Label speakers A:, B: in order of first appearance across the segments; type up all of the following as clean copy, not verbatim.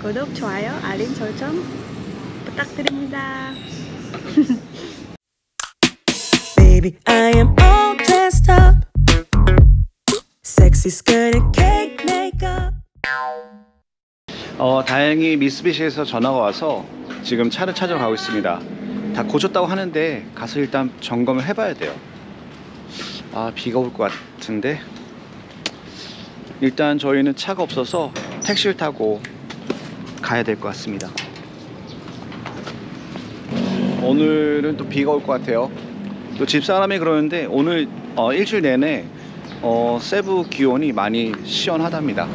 A: 구독, 좋아요, 알림 설정 부탁드립니다.
B: Baby, I am all dressed up. Sexy skirt and cake makeup.
C: 다행히 미쓰비시에서 전화가 와서 지금 차를 찾으러 가고 있습니다. 다 고쳤다고 하는데 가서 일단 점검을 해봐야 돼요. 비가 올 것 같은데 일단 저희는 차가 없어서 택시를 타고 가야 될 것 같습니다. 오늘은 또 비가 올 것 같아요. 또 집사람이 그러는데 오늘 일주일 내내 세부 기온이 많이 시원하답니다.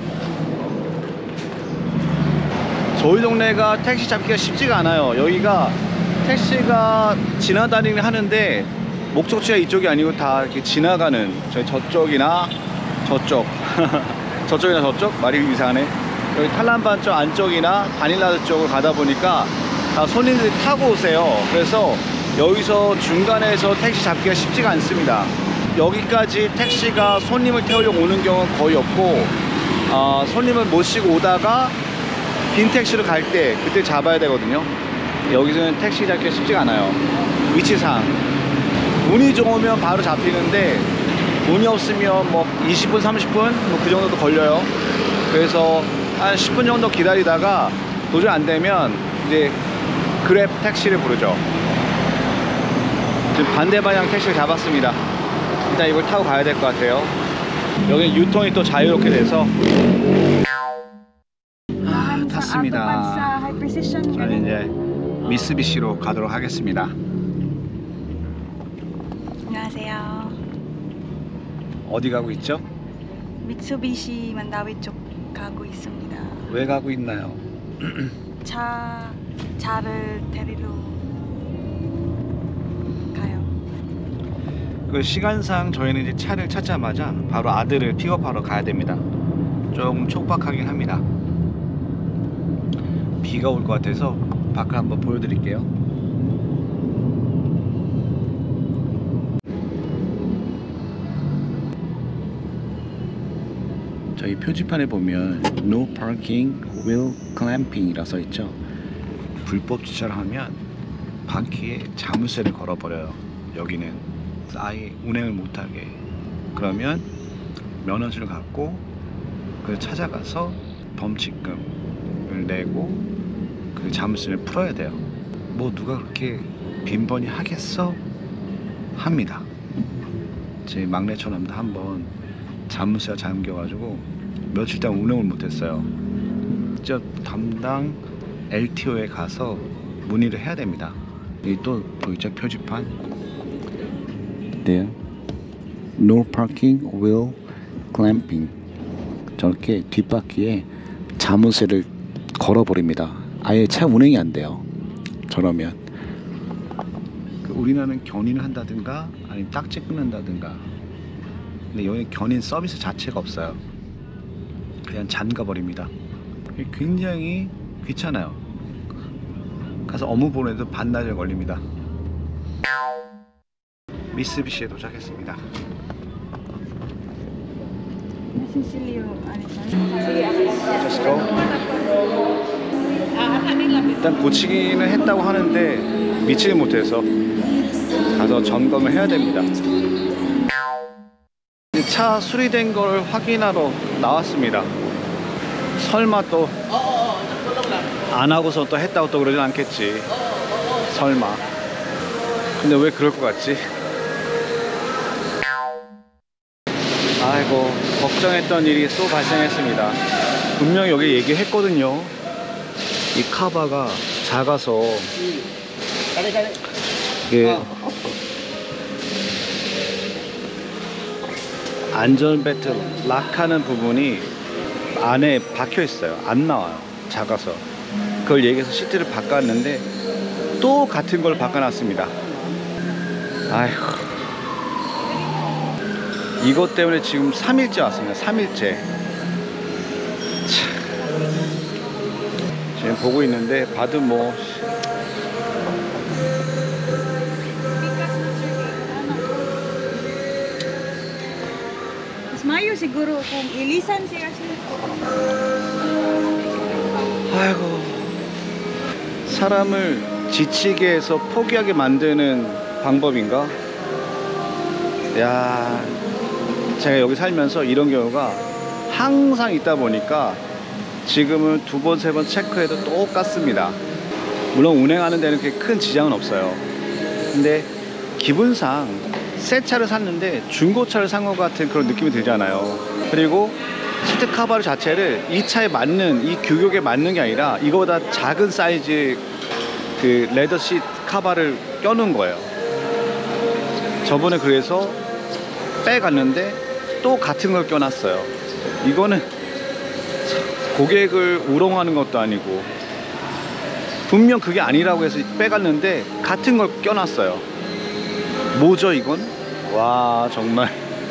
C: 저희 동네가 택시 잡기가 쉽지가 않아요. 여기가 택시가 지나다니긴 하는데 목적지가 이쪽이 아니고 다 이렇게 지나가는, 저희 저쪽이나 저쪽 저쪽이나 저쪽? 말이 이상하네. 여기 탈란반 쪽 안쪽이나 바닐라드 쪽으로 가다 보니까 다 손님들이 타고 오세요. 그래서 여기서 중간에서 택시 잡기가 쉽지가 않습니다. 여기까지 택시가 손님을 태우려고 오는 경우는 거의 없고, 손님을 모시고 오다가 빈 택시로 갈 때 그때 잡아야 되거든요. 여기서는 택시 잡기가 쉽지가 않아요. 위치상 운이 좋으면 바로 잡히는데 운이 없으면 뭐 20분 30분 뭐 그 정도도 걸려요. 그래서 한 10분 정도 기다리다가 도저히 안 되면 이제 그랩 택시를 부르죠. 지금 반대 방향 택시를 잡았습니다. 일단 이걸 타고 가야 될 것 같아요. 여기는 유통이 또 자유롭게 돼서 탔습니다. 저는 이제 미쓰비시로 가도록 하겠습니다.
A: 안녕하세요.
C: 어디 가고 있죠?
A: 미쓰비시 만다위 쪽 가고 있습니다.
C: 왜 가고 있나요?
A: 차를 데리러 가요.
C: 그 시간상 저희는 이제 차를 찾자마자 바로 아들을 픽업하러 가야 됩니다. 조금 촉박하긴 합니다. 비가 올 것 같아서 밖을 한번 보여드릴게요. 저희 표지판에 보면 No Parking, Wheel Clamping 이라 써있죠. 불법 주차를 하면 바퀴에 자물쇠를 걸어버려요. 여기는 아예 운행을 못하게. 그러면 면허증을 갖고 그 찾아가서 범칙금을 내고 그 자물쇠를 풀어야 돼요. 뭐 누가 그렇게 빈번히 하겠어? 합니다. 제 막내 처남도 한번 자물쇠가 잠겨가지고 며칠 동안 운행을 못했어요. 직접 담당 LTO에 가서 문의를 해야 됩니다. 여기 또 보이죠? 표지판. 네. No parking, wheel clamping. 저렇게 뒷바퀴에 자물쇠를 걸어버립니다. 아예 차 운행이 안 돼요. 저러면 우리나라는 견인을 한다든가 아니면 딱지 끊는다든가. 근데 여기는 견인 서비스 자체가 없어요. 그냥 잠가 버립니다. 굉장히 귀찮아요. 가서 업무 보내도 반나절 걸립니다. 미쓰비시에 도착했습니다. Let's go. 일단 고치기는 했다고 하는데 미치지 못해서 가서 점검을 해야 됩니다. 차 수리된 걸 확인하러 나왔습니다. 설마 또 안 하고서 또 했다고 또 그러진 않겠지. 설마. 근데 왜 그럴 것 같지? 아이고, 걱정했던 일이 또 발생했습니다. 분명히 여기 얘기했거든요. 이 카바가 작아서 이게 안전벨트 락하는 부분이 안에 박혀 있어요. 안 나와요. 작아서. 그걸 얘기해서 시트를 바꿨는데 또 같은 걸 바꿔놨습니다. 아이고, 이것 때문에 지금 3일째 왔습니다. 3일째. 지금 보고 있는데 봐도 뭐
A: Mas mayo siguro kung ilisan siya.
C: 아이고, 사람을 지치게 해서 포기하게 만드는 방법인가? 야, 제가 여기 살면서 이런 경우가 항상 있다 보니까 지금은 2번, 3번 체크해도 똑같습니다. 물론 운행하는 데는 그렇게 큰 지장은 없어요. 근데 기분상 새 차를 샀는데 중고차를 산 것 같은 그런 느낌이 들잖아요. 그리고 시트 카바르 자체를 이 차에 맞는, 이 규격에 맞는 게 아니라 이거보다 작은 사이즈 그 레더 시트 카바를 껴놓은 거예요. 저번에 그래서 빼갔는데 또 같은 걸 껴놨어요. 이거는 고객을 우롱하는 것도 아니고, 분명 그게 아니라고 해서 빼갔는데 같은 걸 껴놨어요. 뭐죠 이건? 와, 정말.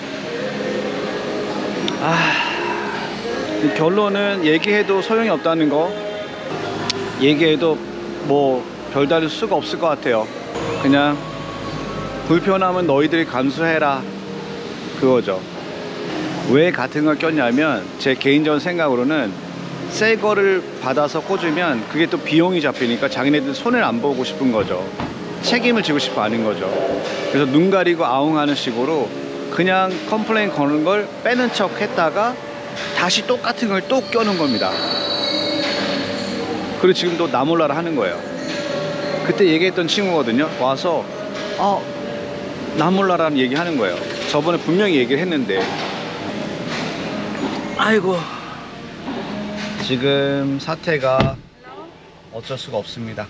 C: 결론은 얘기해도 소용이 없다는 거, 얘기해도 뭐 별다를 수가 없을 것 같아요. 그냥 불편함은 너희들이 감수해라, 그거죠. 왜 같은 걸 꼈냐면, 제 개인적인 생각으로는 새 거를 받아서 꽂으면 그게 또 비용이 잡히니까 자기네들 손해를 안 보고 싶은 거죠. 책임을 지고 싶어 하는 거죠. 그래서 눈 가리고 아웅하는 식으로 그냥 컴플레인 거는 걸 빼는 척 했다가 다시 똑같은 걸 또 껴놓은 겁니다. 그리고 지금 또 나 몰라라 하는 거예요. 그때 얘기했던 친구거든요. 와서 나 몰라라는 얘기 하는 거예요. 저번에 분명히 얘기를 했는데. 아이고, 지금 사태가 어쩔 수가 없습니다.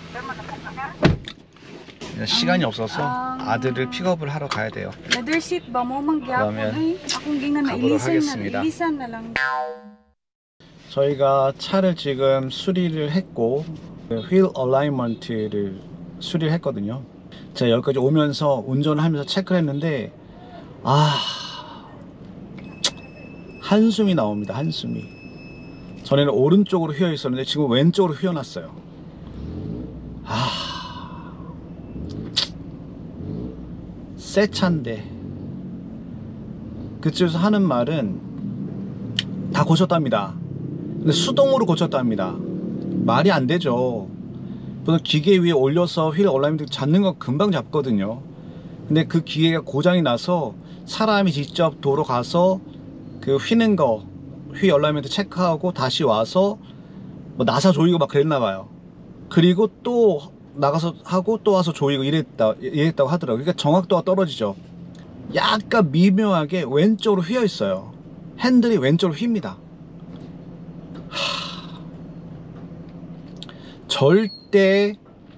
C: 시간이 없어서 아들을 픽업을 하러 가야 돼요.
A: Leather seat ba mo mangyapon
C: 그러면
A: ay akong gingnan na
C: 가보도록
A: ilisan
C: 하겠습니다.
A: na ilisan na lang.
C: 저희가 차를 지금 수리를 했고, 휠 얼라이먼트를 수리를 했거든요. 제가 여기까지 오면서 운전을 하면서 체크를 했는데 한숨이 나옵니다. 한숨이. 전에는 오른쪽으로 휘어 있었는데 지금 왼쪽으로 휘어놨어요. 새 차인데. 그쪽에서 하는 말은 다 고쳤답니다. 근데 수동으로 고쳤답니다. 말이 안 되죠. 보통 기계 위에 올려서 휠 얼라이먼트 잡는 거 금방 잡거든요. 근데 그 기계가 고장이 나서 사람이 직접 도로 가서 그 휘는 거, 휠 얼라이먼트 체크하고 다시 와서 뭐 나사 조이고 막 그랬나봐요. 그리고 또 나가서 하고 또 와서 조이고 이랬다고 하더라고요. 그러니까 정확도가 떨어지죠. 약간 미묘하게 왼쪽으로 휘어 있어요. 핸들이 왼쪽으로 휩니다. 절대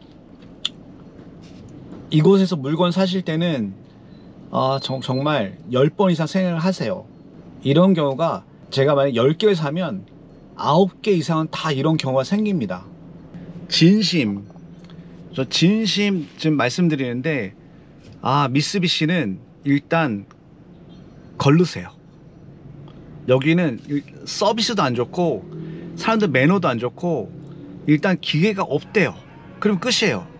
C: 이곳에서 물건 사실 때는 정말 10번 이상 생각을 하세요. 이런 경우가, 제가 만약 10개를 사면 9개 이상은 다 이런 경우가 생깁니다. 진심, 저 진심 지금 말씀드리는데, 미쓰비시는 일단 걸르세요. 여기는 서비스도 안 좋고 사람들 매너도 안 좋고 일단 기계가 없대요. 그럼 끝이에요.